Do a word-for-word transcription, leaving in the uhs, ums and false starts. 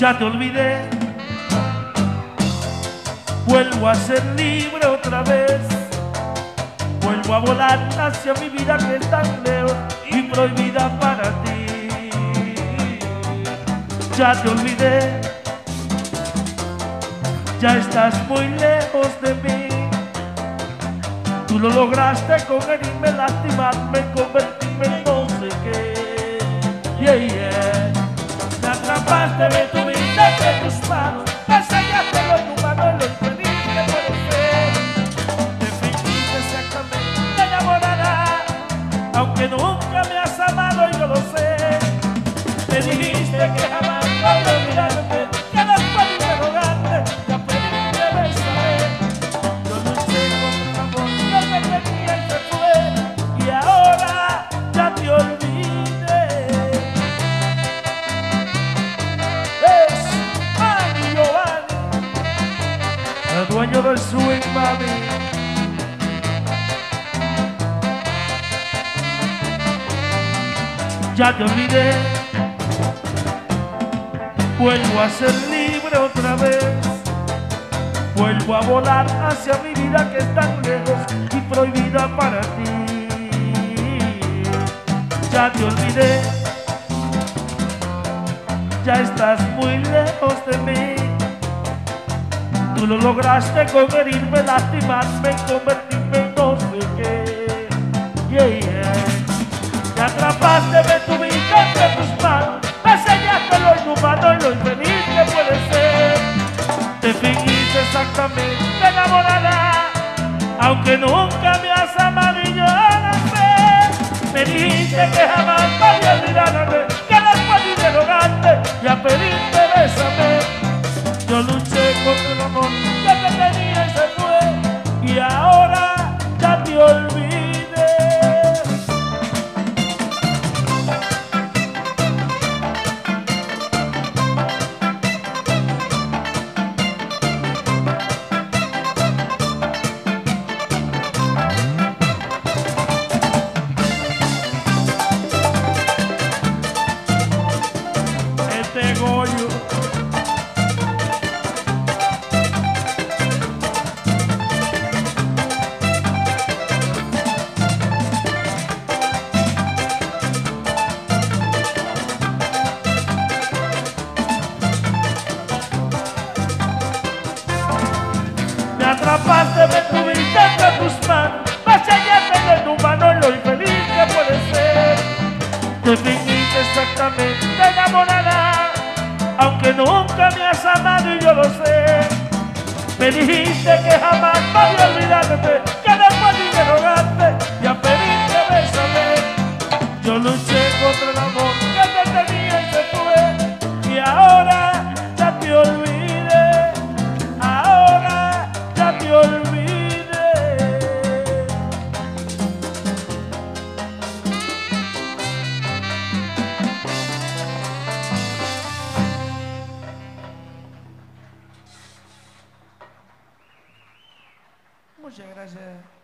Ya te olvidé, vuelvo a ser libre otra vez, vuelvo a volar hacia mi vida que es tan lejos y prohibida para ti. Ya te olvidé, ya estás muy lejos de mí. Tú lo lograste con herirme, lastimarme, convertirme en no sé qué. Yeah, yeah. Me atrapaste, me tuviste entre tus manos, me enseñaste lo inhumano y lo infeliz que puede ser. Te fingiste exactamente enamorada, aunque nunca me has amado y yo lo sé. Me dijiste que jamás podré olvidarte, que después de interrogarte ya pediste besarme. Yo luché contra el amor que me tenía y se fue, y ahora ya te olvidé. Es Manny Giovanni, el dueño del swing, mami. Ya te olvidé, vuelvo a ser libre otra vez, vuelvo a volar hacia mi vida que es tan lejos y prohibida para ti. Ya te olvidé, ya estás muy lejos de mí. Tú lo lograste con herirme, lastimarme, convertirme en no sé qué. Yeah, yeah. Me atrapaste, me tuviste entre tus manos, me enseñaste lo inhumano y lo infeliz que puede ser. Te fingiste exactamente enamorada, aunque nunca me has amado y yo lo sé. Me dijiste que jamás podía olvidarte, que después de interrogarte ya pediste bésame. Yo luché contra el amor que te tenía y se fue, y ahora ya te olvidé. Este Goyo me atrapaste, me tuviste entre tus manos, me enseñaste lo inhumano y lo infeliz que puede ser. Te fingiste exactamente enamorada, aunque nunca me has amado y yo lo sé. Me dijiste que jamás podía olvidarte, que después de interrogarte ya pediste bésame. Yo luché contra el amor que te tenía y se fue, y ahora ya te olvidé, ahora ya te olvidé. Muchas gracias.